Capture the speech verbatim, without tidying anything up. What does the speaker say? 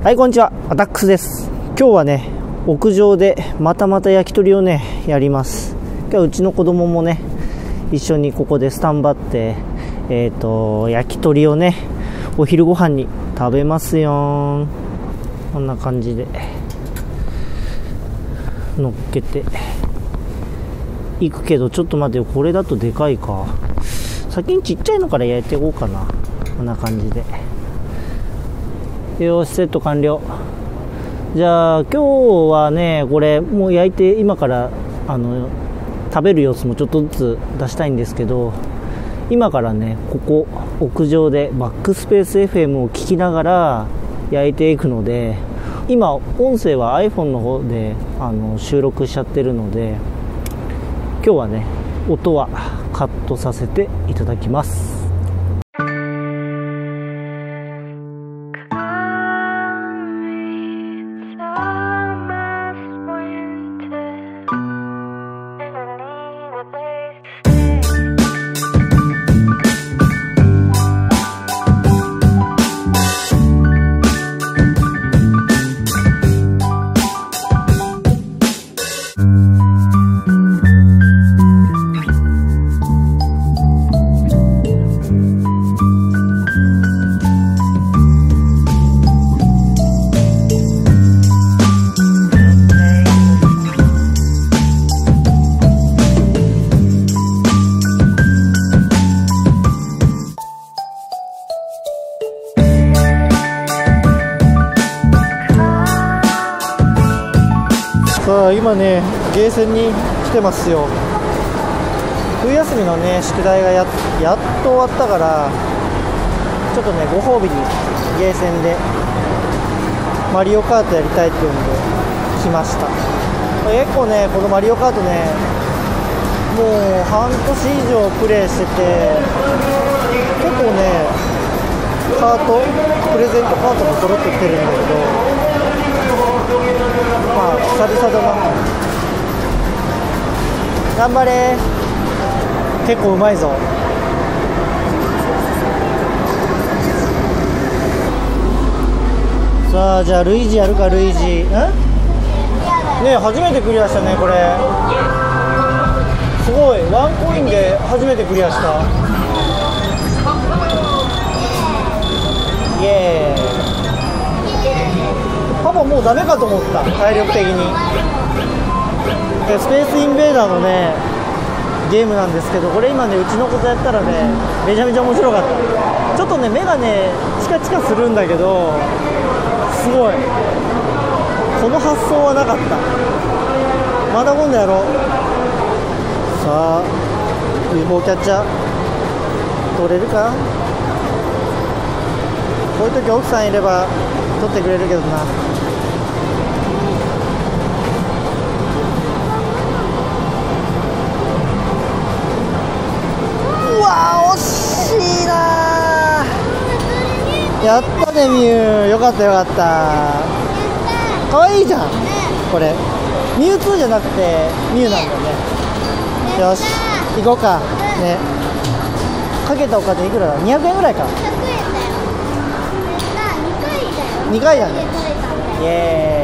はい、こんにちは。アタックスです。今日はね、屋上でまたまた焼き鳥をね、やります。今日はうちの子供もね、一緒にここでスタンバって、えっと、焼き鳥をね、お昼ご飯に食べますよ。こんな感じで、乗っけて、いくけど、ちょっと待ってよ、これだとでかいか。先にちっちゃいのから焼いていこうかな。こんな感じで。よし、セット完了。じゃあ今日はね、これもう焼いて今からあの食べる様子もちょっとずつ出したいんですけど、今からね、ここ屋上でバックスペース エフエム を聞きながら焼いていくので、今音声は iPhone の方であの収録しちゃってるので、今日はね、音はカットさせていただきます。さあ今ね、ゲーセンに来てますよ。冬休みのね、宿題が や, やっと終わったから、ちょっとね、ご褒美にゲーセンでマリオカートやりたいっていうんで来ました。結構ね、このマリオカートね、もう半年以上プレイしてて、結構ね、カートプレゼントカートも揃ってきてるんだけど、まあ久々だな。頑張れ。結構うまいぞ。さあ、じゃあルイージやるか。ルイージんねえ、初めてクリアしたね。これすごい、ワンコインで初めてクリアした。イエーイ。パパもうダメかと思った、体力的に。でスペースインベーダーのねゲームなんですけど、これ今ね、うちの子とやったらね、めちゃめちゃ面白かった。ちょっとね、目がねチカチカするんだけど、すごい、この発想はなかった。また今度やろう。さあ ユーフォー キャッチャー取れるか。こういう時奥さんいれば取ってくれるけどな。うわ、惜しいな。やったね、ミュウ。よかったよかった。かわいいじゃんこれ。ミュウツーじゃなくてミュウなんだね。よし、行こうかね。かけたお金いくらだ。にひゃくえんぐらいか。にかいだね。イエーイ。